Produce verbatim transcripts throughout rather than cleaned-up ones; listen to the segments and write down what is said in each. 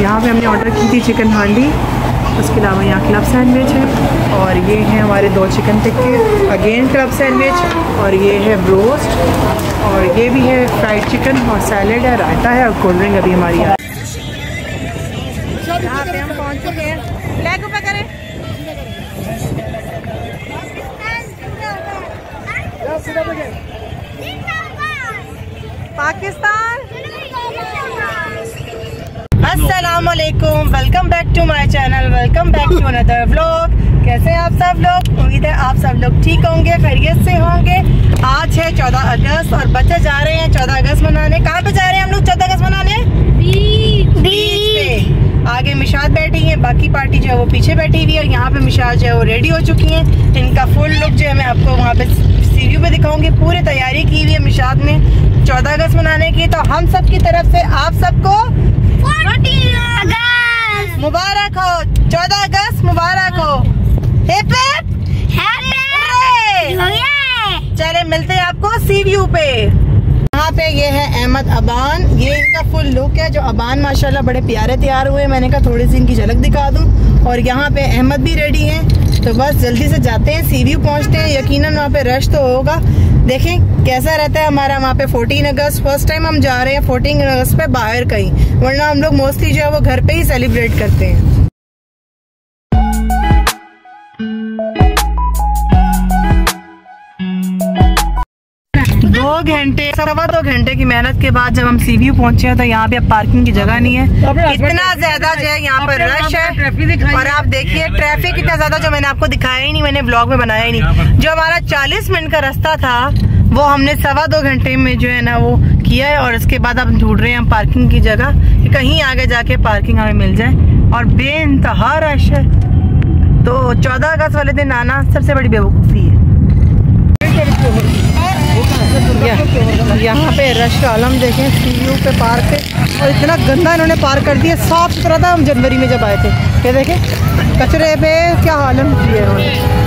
यहाँ पे हमने ऑर्डर की थी चिकन हांडी, उसके अलावा यहाँ क्लब सैंडविच है और ये हैं हमारे दो चिकन टिक्के, अगेन क्लब सैंडविच, और ये है ब्रोस्ट, और ये भी है फ्राइड चिकन और सैलेड है, रायता है और कोल्ड ड्रिंक अभी हमारी है। यहाँ पे हम पहुँच चुके हैं। फ्लैग ऊपर करें। पाकिस्तान। अस्सलामुअलैकुम, welcome back to my channel, welcome back to another vlog. कैसे हैं आप सब लोग? उम्मीद है आप सब लोग ठीक होंगे, खैरियत से होंगे। आज है चौदह अगस्त और बच्चे जा रहे हैं चौदह अगस्त मनाने। कहाँ पे जा रहे हैं हम लोग चौदह अगस्त मनाने? बीच पे। आगे मिशाद बैठी है, बाकी पार्टी जो है वो पीछे बैठी हुई है और यहाँ पे मिशाद जो है वो रेडी हो चुकी हैं। इनका फुल लुक जो है मैं आपको वहाँ पे सीवी पे दिखाऊंगी। पूरी तैयारी की हुई है मिशाद ने चौदह अगस्त मनाने की। तो हम सब की तरफ से आप सबको मुबारक हो, चौदह अगस्त मुबारक हो। हिप हिप चले मिलते हैं आपको सीव्यू पे। यहाँ पे ये है अहमद अबान, ये इनका फुल लुक है। जो अबान माशाल्लाह बड़े प्यारे तैयार हुए, मैंने कहा थोड़ी सी इनकी झलक दिखा दूं। और यहाँ पे अहमद भी रेडी हैं। तो बस जल्दी से जाते हैं, सीव्यू पहुँचते हैं। यकीनन वहाँ पे रश तो होगा, देखें कैसा रहता है हमारा वहाँ पे। चौदह अगस्त फर्स्ट टाइम हम जा रहे हैं चौदह अगस्त पे बाहर कहीं, वरना हम लोग मोस्टली जो है वो घर पे ही सेलिब्रेट करते हैं। दो घंटे सवा दो घंटे की मेहनत के बाद जब हम सीव्यू पहुंचे हैं तो यहाँ पे अब पार्किंग की जगह नहीं है। इतना ज्यादा जो है यहाँ पर रश है। और आप देखिए ट्रैफिक इतना ज्यादा, जो मैंने आपको दिखाया ही नहीं, मैंने ब्लॉग में बनाया ही नहीं। जो हमारा चालीस मिनट का रास्ता था वो हमने सवा दो घंटे में जो है ना वो किया है। और उसके बाद अब ढूंढ रहे हैं हम पार्किंग की जगह, कहीं आगे जाके पार्किंग हमें मिल जाए। और बेइंतहा रश है। तो चौदह अगस्त वाले दिन आना सबसे बड़ी बेवकूफ़ी है। यहाँ पे रश का आलम देखें, सीयू पे पार्क है और इतना गंदा इन्होंने पार्क कर दिया। साफ सुथरा था हम जनवरी में जब आए थे। ये देखें कचरे पे क्या आलम किया इन्होंने।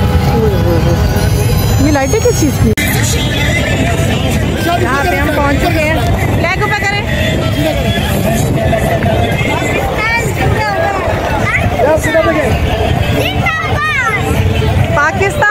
ये लाइटें किस चीज़ की? यहाँ पे हम पहुँच चुके हैं। फ्लैग ऊपर करें। पाकिस्तान।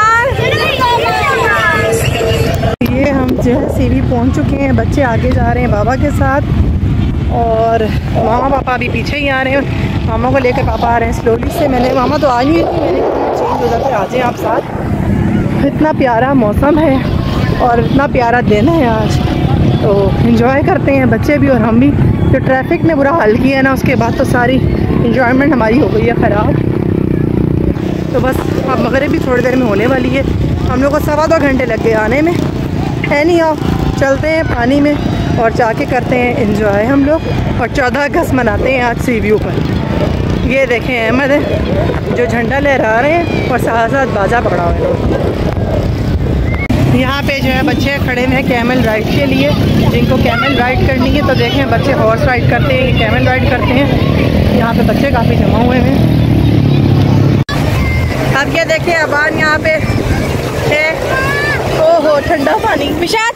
ये हम जो है सीवी पहुंच चुके हैं। बच्चे आगे जा रहे हैं बाबा के साथ और मामा पापा अभी पीछे ही आ रहे हैं। मामा को लेकर पापा आ रहे हैं स्लोली से। मैंने मामा तो आ ही नहीं, मैंने चेंज हो जाते आ जाए आप साथ। इतना प्यारा मौसम है और इतना प्यारा दिन है आज, तो इन्जॉय करते हैं बच्चे भी और हम भी। जो ट्रैफिक ने बुरा हाल किया है ना, उसके बाद तो सारी इन्जॉयमेंट हमारी हो गई है ख़राब। तो बस अब मगरिब भी थोड़ी देर में होने वाली है। हम लोग को सवा दो घंटे लग गए आने में। एनी हाउ चलते हैं पानी में और जाके करते हैं एंजॉय हम लोग। और चौदह अगस्त मनाते हैं आज सीव्यू पर। ये देखें अहमद है जो झंडा लहरा रहे हैं और साथ साथ बाजा पकड़ा हुआ है। यहाँ पे जो है बच्चे खड़े हैं कैमल राइड के लिए, जिनको कैमल राइड करनी है। तो देखें बच्चे हॉर्स राइड करते हैं, कैमल राइड करते हैं। यहाँ पे बच्चे काफ़ी जमा हुए हैं। अब ये देखें अबान यहाँ पे है। ओहो ठंडा पानी। मिशाद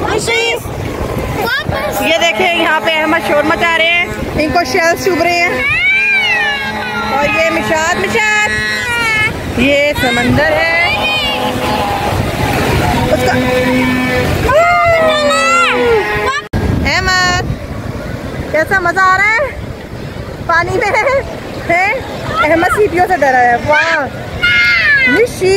ये देखें यहाँ पे अहमद शोर मचा रहे हैं, इनको शेल्स चुभ रहे हैं। और ये मिशाद मिशाद ये समंदर है उसका। अहमद कैसा मजा आ रहा है पानी में है? अहमद सीपियों से डरा है। वाह निशी।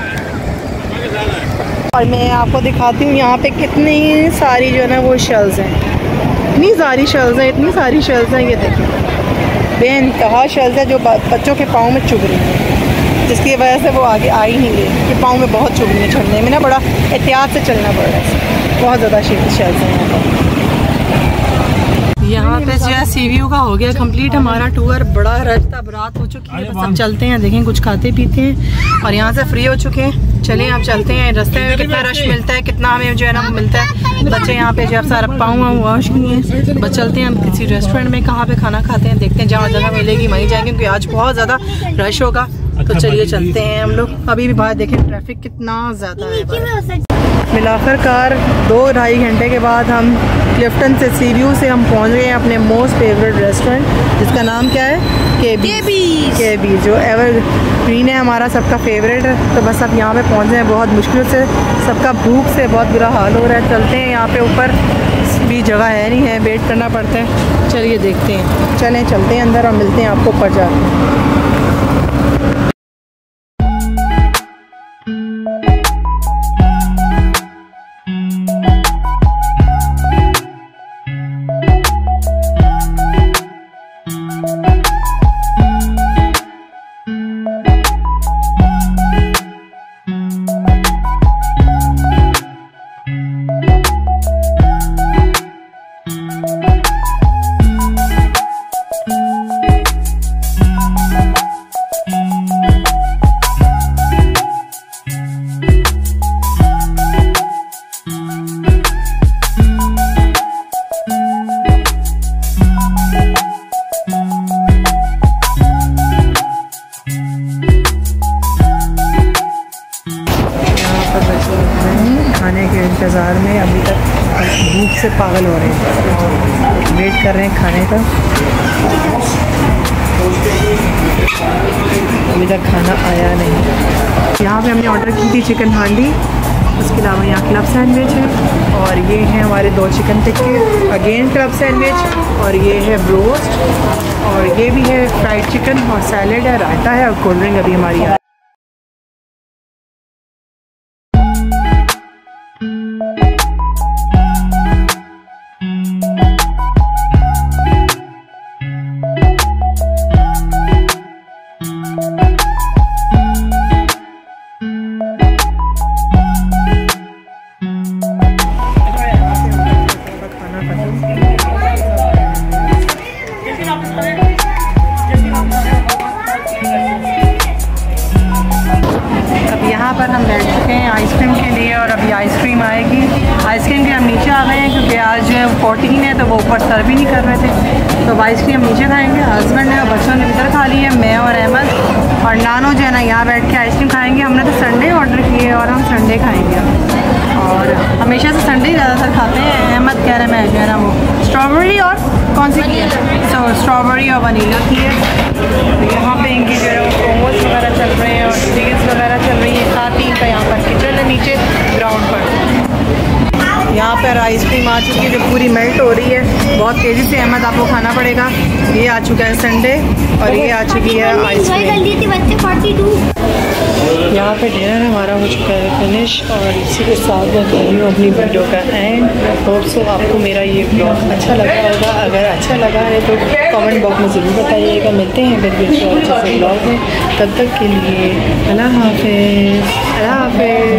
और मैं आपको दिखाती हूँ यहाँ पे कितनी सारी जो है ना वो शेल्स हैं। इतनी सारी शेल्स हैं, इतनी सारी शेल्स हैं। ये देखिए बेइंतहा शेल्स है जो बच्चों के पाँव में चुभ रही हैं, जिसकी वजह से वो आगे आ ही नहीं रही। कि पाँव में बहुत चुभ रही है, चढ़ने में ना बड़ा एहतियात से चलना पड़ रहा है। बहुत ज़्यादा शेल्स हैं यहाँ पर। यहाँ पे जो है सीव्यू का हो गया कंप्लीट हमारा टूर। बड़ा रश था, रात हो चुकी है। बस अब चलते हैं, देखें कुछ खाते पीते हैं और यहाँ से फ्री हो चुके हैं। चलिए आप चलते हैं। रास्ते में कितना रश मिलता है, कितना हमें जो है ना मिलता है। बच्चे यहाँ पे जो सारा पाँव वॉश किए हैं। बस चलते हैं हम किसी रेस्टोरेंट में, कहाँ पे खाना खाते हैं, देखते हैं जहाँ जगह मिलेगी वहीं जाएंगे, क्योंकि आज बहुत ज़्यादा रश होगा। तो चलिए चलते हैं हम लोग। अभी भी बाहर देखें ट्रैफिक कितना ज़्यादा है। मिलाकर कार दो ढाई घंटे के बाद हम क्लिफ्टन से सी व्यू से हम पहुंच गए हैं अपने मोस्ट फेवरेट रेस्टोरेंट, जिसका नाम क्या है? के बी के बी, जो एवर ग्रीन है, हमारा सबका फेवरेट है। तो बस अब यहाँ पे पहुँचे हैं, बहुत मुश्किल से, सबका भूख से बहुत बुरा हाल हो रहा है। चलते हैं, यहाँ पे ऊपर भी जगह है नहीं है, वेट करना पड़ता है। चलिए देखते हैं, चलें चलते हैं अंदर और मिलते हैं आपको ऊपर जाकर। खाने के इंतज़ार में अभी तक भूख से पागल हो रहे हैं, वेट कर रहे हैं खाने का। अभी तक खाना आया नहीं। यहाँ पे हमने ऑर्डर की थी चिकन हांडी, उसके अलावा यहाँ क्लब सैंडविच है, और ये हैं हमारे दो चिकन टिक्के, अगेन क्लब सैंडविच, और ये है ब्रोस्ट, और ये भी है फ्राइड चिकन, और सैलेड है, रायता है, और कोल्ड ड्रिंक अभी हमारी है। यहाँ पर हम बैठ चुके हैं आइसक्रीम के लिए, और अभी आइसक्रीम आएगी। आइसक्रीम के हम नीचे आ गए हैं क्योंकि आज जो है फोर्टीन है, तो वो ऊपर सर्व ही नहीं कर रहे थे, तो अब आइसक्रीम नीचे खाएंगे। हस्बैंड ने और बच्चों ने इधर खा ली है, मैं और अहमद और नानो जो है ना यहाँ बैठ के आइसक्रीम खाएंगे। हमने तो संडे ऑर्डर किए और हम संडे खाएँगे, और हमेशा से संडे ही ज़्यादातर खाते हैं। अहमद कह रहे मैं जो है ना वो स्ट्रॉबेरी और कौन सी की है, सो स्ट्रॉबेरी और वनीला की है। यहाँ पे इनकी जो है वो प्रोमोस वगैरह चल रहे हैं और सीरीज वगैरह चल रही है। साथ ही का यहाँ पर किचन है नीचे ग्राउंड पर। यहाँ पर आइसक्रीम आ चुकी है जो पूरी मेल्ट हो रही है बहुत तेज़ी से। अहमद आपको खाना पड़ेगा। ये आ चुका है संडे, और ये आ चुकी है आइसक्रीम। यहाँ पे डिनर हमारा हो चुका है फिनिश, और इसी के साथ मैं कर रही हूँ अपनी वीडियो का एंड। होप सो आपको मेरा ये ब्लॉग अच्छा लगा होगा। अगर अच्छा लगा है तो कमेंट बॉक्स में ज़रूर बताइएगा। मिलते हैं फिर किसी अच्छे से ब्लॉग में, तब तक के लिए अल्लाह हाफिज़। अल्लाह हाफिज़।